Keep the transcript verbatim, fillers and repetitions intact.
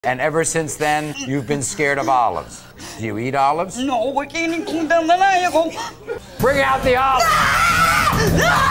And ever since then, you've been scared of olives. Do you eat olives? No, we can't eat them. Bring out the olives!